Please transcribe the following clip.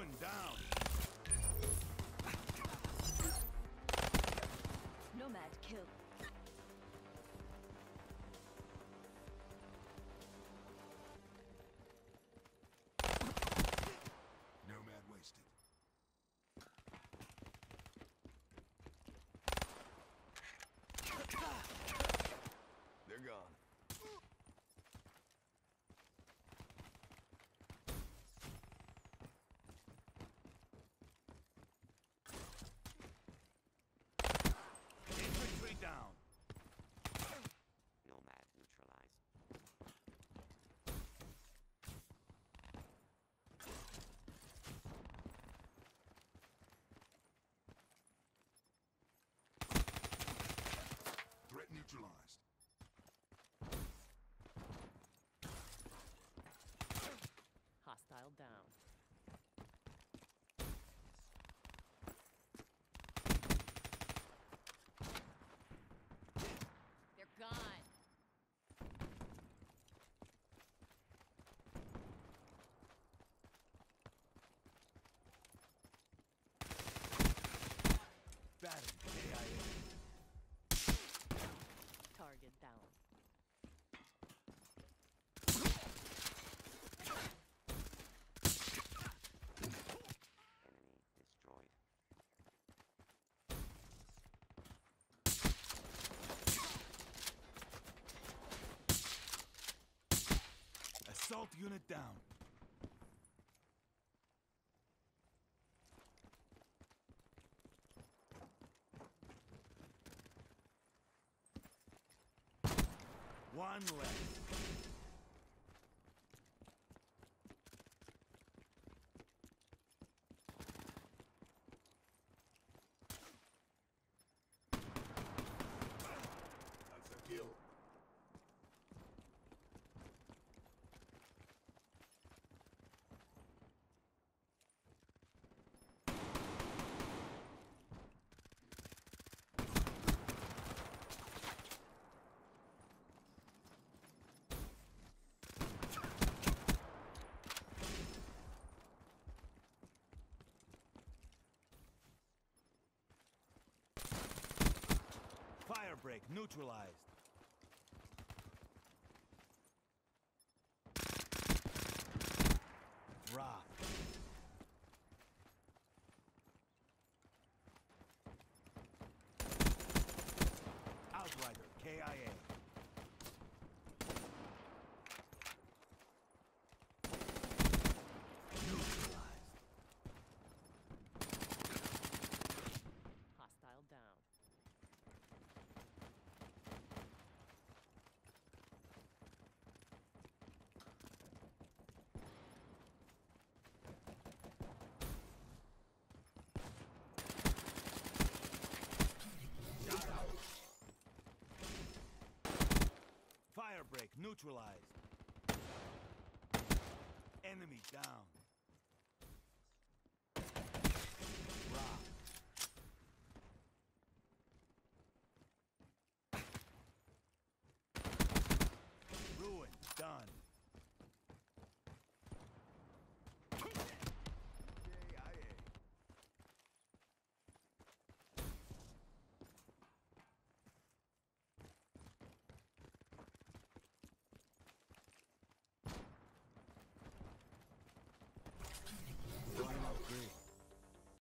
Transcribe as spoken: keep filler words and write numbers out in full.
Going down. Nomad kill. Nomad wasted. They're gone. Infantry down. Nomad neutralized. Threat neutralized. Hostile down. They're gone. Battery K I A. Target down. Enemy destroyed. Assault unit down. One left. That's a kill. Firebreak neutralized. Drop. Outrider K I A. Neutralized. Hostile down. Firebreak neutralized. Enemy down.